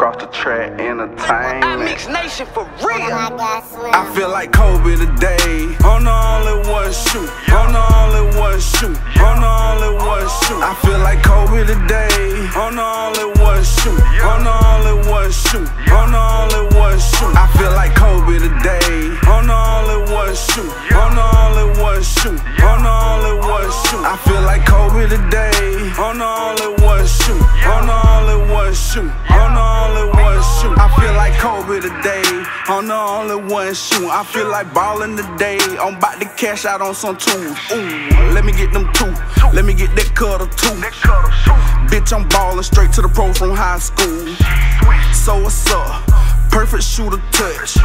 Cross the track, entertainment. I mix nation for real. I feel like Kobe today. On the only one shoot. On the only one shoot. On the only one shoot. I feel like Kobe today. On the only one shoot. On the only one shoot. On the only one shoot. I feel like Kobe today. On the only one shoot. On the only one shoot. On the only one shoot. I feel like Kobe today. On the only one shoot. On the only one shoot. On the only one shoot. I feel like Kobe today. On the only one shoot. I feel like ballin' today. I'm about to cash out on some tools. Ooh, let me get them two. Let me get that cutter too. Bitch, I'm ballin' straight to the pro from high school. So what's up? Perfect shooter touch.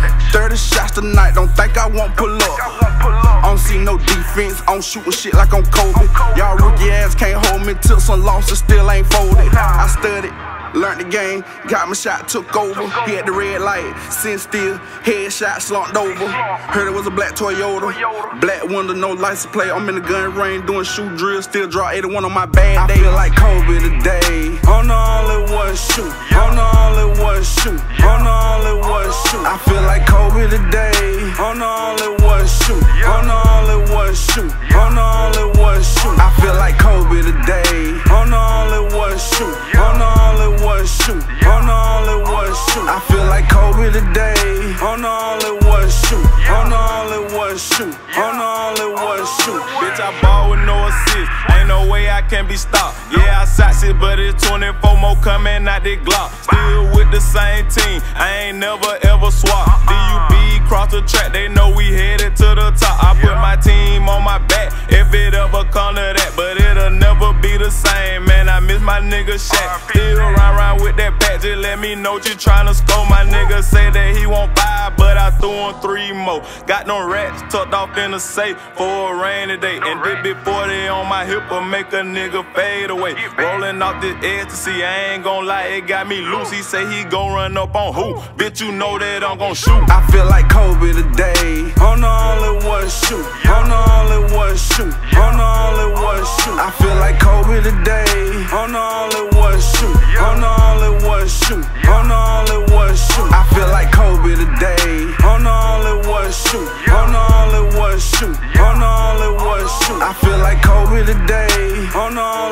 30 shots tonight, don't think I won't pull up. I don't see no defense, I'm shooting shit like I'm Kobe. Y'all rookie ass can't hold me, took some losses, still ain't folded. I studied, learned the game, got my shot, took over. He had the red light, sit still, headshot slumped over. Heard it was a black Toyota, black window, no license plate. I'm in the gun range doing shoot drills, still draw 81 on my bad day. I feel like Kobe today. On the only one shoot. On the only one shoot. On the only one shoot. I feel like Kobe today. On the only one shoot. On the only one shoot. On the only one shoot. I feel like Kobe today. On the only one shoot. On the only one shoot. On the only one shoot. I feel like Kobe today. On the only one shoot. On the only one shoot. On the only one shoot. Bitch, I ball with no assist. Ain't no way I can be stopped. Yeah, I shot shit, but it's 24 more coming out the Glock. Still with the same team. I ain't never ever swap. DUB cross the track, they know we headed to the top. I put my team on my back if it ever come to that, but it'll never be the same. Man, I miss my nigga Shaq. Still round with that pack, just let me know you tryna score. My nigga say that he want 5, but I threw on 3 more. Got them rats tucked off in the safe for a rainy day. And this big 40 on my hip will make a nigga fade away. Rolling off this ecstasy, I ain't gon' lie, it got me loose. He say he gon' run up on who? Bitch, you know that I'm gon' shoot. I feel like Kobe today. On the only one shoot. On the only one shoot. On the only one shoot. I feel like Kobe today. On the only one shoot. On the only one shoot. On the only one shoot. I feel like Kobe today. On the only one shoot. On the only one shoot. On the only one shoot. I feel like Kobe today. On the